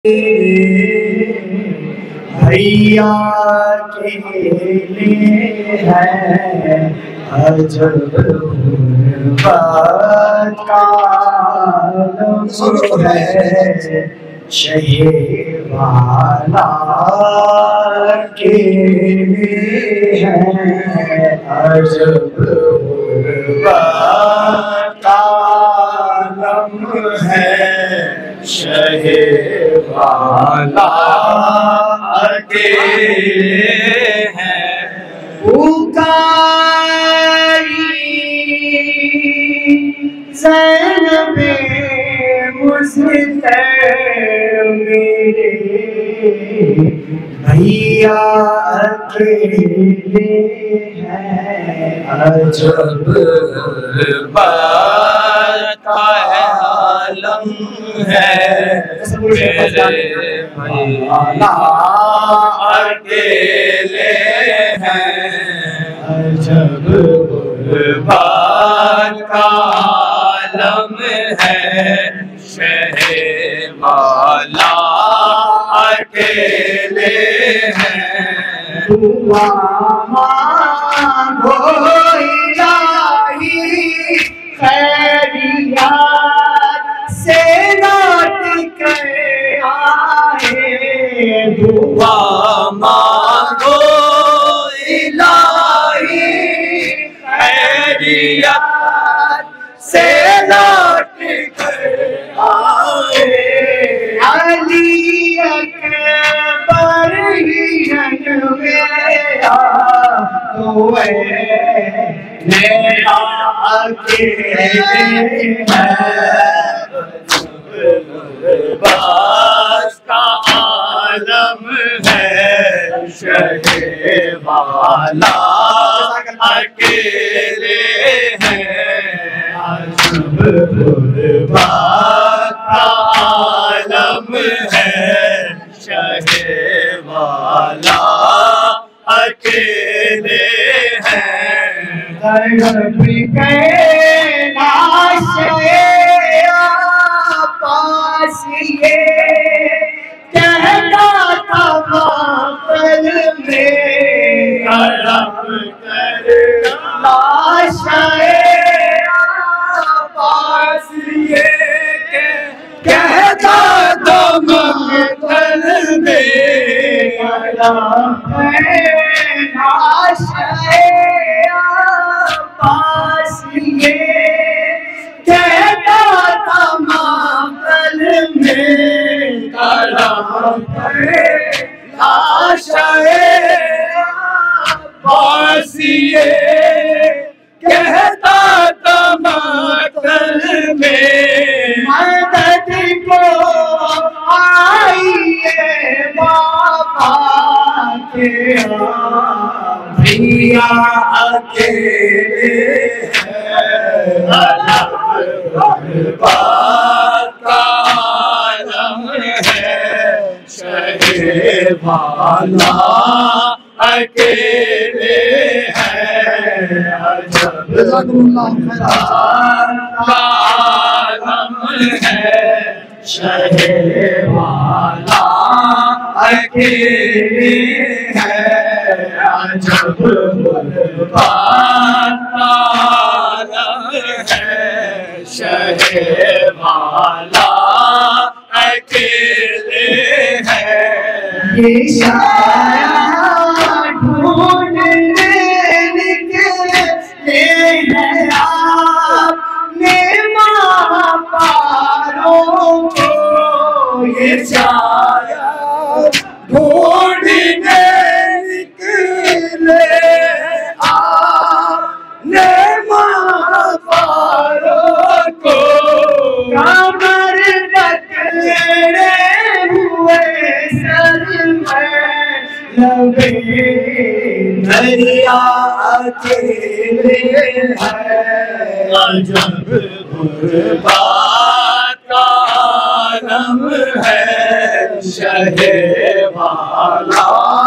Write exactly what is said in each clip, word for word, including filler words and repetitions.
भैया के लिए है अजब बात का है शहे वाला के लिए है अजब बात का है शहे वाला अकेले हैं पुकारी ज़ैनबे मुज़्तफ़ा मेरे भैया अकेले हैं अजब बात का आलम है मेरे भैया अकेले हैं अजब बात का आलम है शहे वाला अकेले हैं दुआ मांगो इलाही खैरियत से लौट कर आए दुआ मांगो इलाही खैरियत से लौट कर आए अली अकबर ही मेरा तो मेरा अकेले है बास का आलम है शहे वाला अकेले हैं अजब बास का आलम है शहे वाला अकेले हैं तरफ कैलाश पास ये कहता था मातल में तरफ कैलाश पास ये कहता था मातल में पास ये कहता था मातल में पास ये कहता था मातल में मदद को आइए बाबा के भैया अकेले अजब बात का आलम है शहे वाला अकेले है अजब बात का आलम है शहे वाला अकेले है अजब बात का आलम है शहे वाला अकेले है ये शाया ढूंढने निकले हैं आपने महापारों को ये शाया ढूंढने निकले आपने महापारों को कमर पकड़े हुए सर में लबे दरिया अकेले है अजब बात का आलम है शहे वाला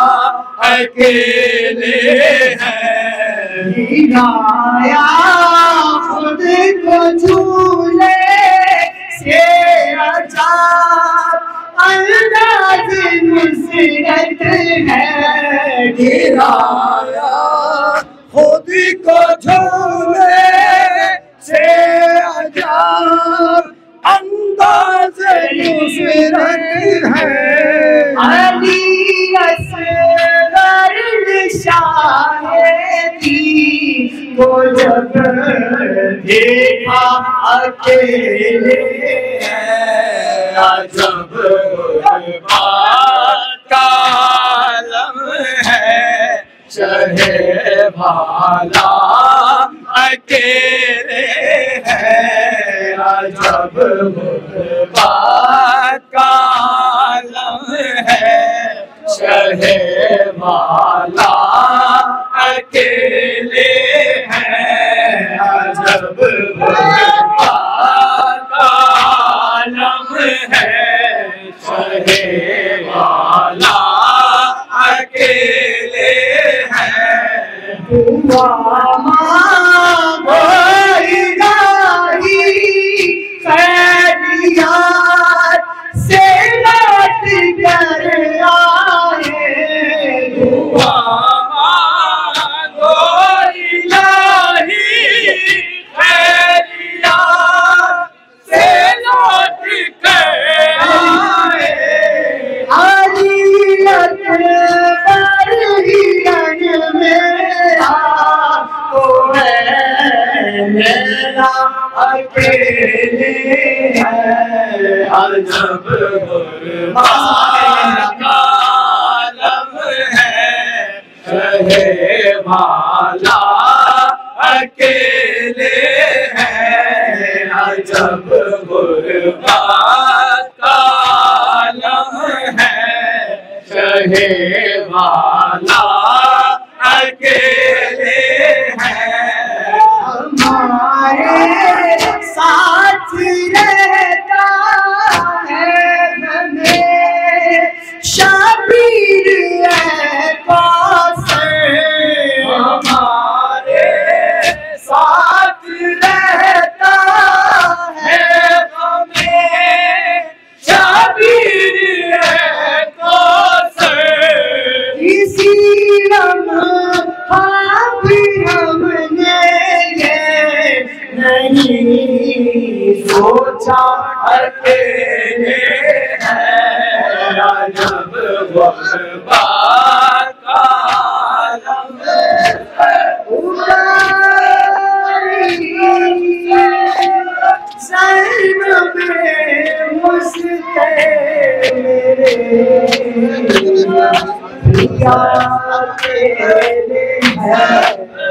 अकेले हैं गिराया खुद को झूले से अजाब नुसरत है गिराया खुद को झूले से अजाब अंदाज नुसरत है अली असगर शायरी को जब देखा अकेले अजब कालम है शहे भाला अकेले है अजब कालम है शहे भाला अकेले है अजब कालम है शहे भाला अकेले है दुआ मांगो इलाही खैरियत से लौट कर आए दुआ मांगो इलाही खैरियत से लौट कर आए अलियत मेरा अकेले है अजब कालम है शहे भाला अकेले है अजब कालम है शहे भाला अकेले है हमारे साथ रहता है हमें शबीर है पास हमारे साथ रहता है हमें शबीर है पास इसी नहीं सोचा अकेले है अजब कालम सैन में मुझसे मेरे अकेले है